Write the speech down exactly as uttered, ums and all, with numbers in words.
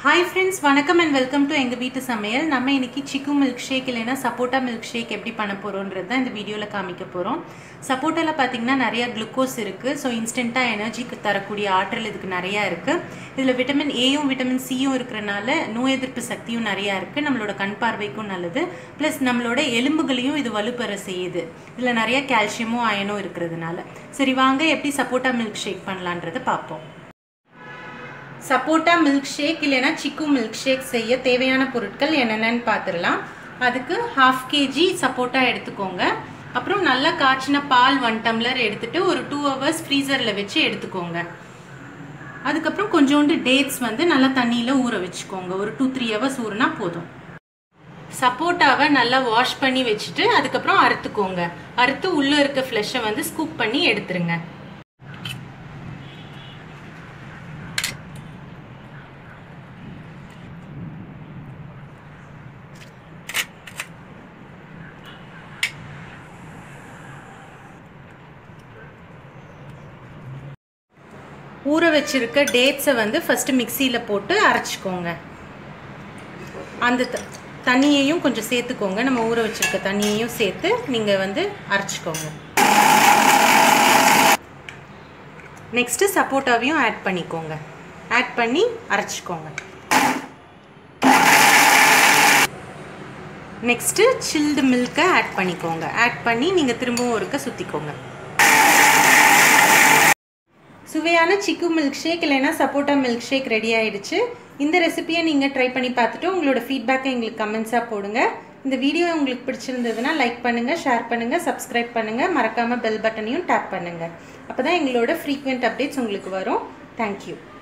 Hi friends, வணக்கம் and welcome to எங்க வீட்டு சமையல். நம்ம இன்னைக்கு சிக்கு மில்க் ஷேக் இல்லனா சப்போட்டா மில்க் ஷேக் எப்படி பண்ண போறோம்ன்றது தான் இந்த வீடியோல காமிக்க போறோம். சப்போட்டால பாத்தீங்கன்னா நிறைய குளுக்கோஸ் இருக்கு. சோ இன்ஸ்டன்ட்டா எனர்ஜிக்கு தரக்கூடிய ஆற்றல் இதுக்கு நிறைய இருக்கு. இதுல விட்டமின் A யும் விட்டமின் C யும் இருக்கறனால நோய் எதிர்ப்பு சக்தியும் நிறைய இருக்கு. நம்மளோட கண் பார்வைக்கும் நல்லது. பிளஸ் நம்மளோட எலும்புகளையும் இது வலுப்பெற செய்யுது. இதுல நிறைய கால்சியமும் அயனும் இருக்குறதுனால. சரி வாங்க எப்படி சப்போட்டா மில்க் ஷேக் பண்ணலாம்ன்றதை பாப்போம். சப்போட்டா மில்க் ஷேக் இல்லனா சிக்கு மில்க் ஷேக் செய்ய தேவையான பொருட்கள் என்னென்னன்னு பார்த்துடலாம். அதுக்கு half kg சப்போட்டா எடுத்துக்கோங்க. அப்புறம் நல்லா காய்ச்சின பால் one டம்ளர் எடுத்துட்டு ஒரு two hours ஃப்ரீசர்ல வச்சு எடுத்துக்கோங்க. அதுக்கு அப்புறம் கொஞ்சோண்டு டேட்ஸ் வந்து நல்லா தண்ணியில ஊற வெச்சுக்கோங்க. ஒரு two three hours ஊறினா போதும். சப்போட்டாவை நல்லா வாஷ் பண்ணி வெச்சிட்டு அதுக்கு அப்புறம் அறுத்துக்கோங்க. அறுத்து உள்ள இருக்க ஃப்ளஷை வந்து ஸ்கூப் பண்ணி எடுத்துருங்க. ஊற வச்சிருக்க டேட்ஸை வந்து ஃபர்ஸ்ட் மிக்ஸியில போட்டு அரைச்சிக்கோங்க. அந்த தண்ணியையும் கொஞ்சம் சேர்த்துக்கோங்க. நம்ம ஊற வச்சிருக்க தண்ணியையும் சேர்த்து நீங்க வந்து அரைச்சிக்கோங்க. நெக்ஸ்ட் சப்போட்டாவையும் ஆட் பண்ணிக்கோங்க. ஆட் பண்ணி அரைச்சிக்கோங்க. நெக்ஸ்ட் சில்டு மில்கை ஆட் பண்ணிக்கோங்க. ஆட் பண்ணி நீங்க திரும்பவும் ஒருக்க சுத்திக்கோங்க. சுவையான சிக்கு மில்க் ஷேக் இல்லைனா சப்போட்டா மில்க் ஷேக் ரெடி ஆயிடுச்சு. இந்த ரெசிபியை நீங்கள் ட்ரை பண்ணி பார்த்துட்டு உங்களோட ஃபீட்பேக்கை எங்களுக்கு கமெண்ட்ஸாக போடுங்க. இந்த வீடியோ உங்களுக்கு பிடிச்சிருந்ததுன்னா லைக் பண்ணுங்கள், ஷேர் பண்ணுங்கள், சப்ஸ்கிரைப் பண்ணுங்கள், மறக்காமல் பெல் பட்டனையும் டேப் பண்ணுங்கள். அப்போ தான் எங்களோட ஃப்ரீக்வெண்ட் அப்டேட்ஸ் உங்களுக்கு வரும். தேங்க்யூ.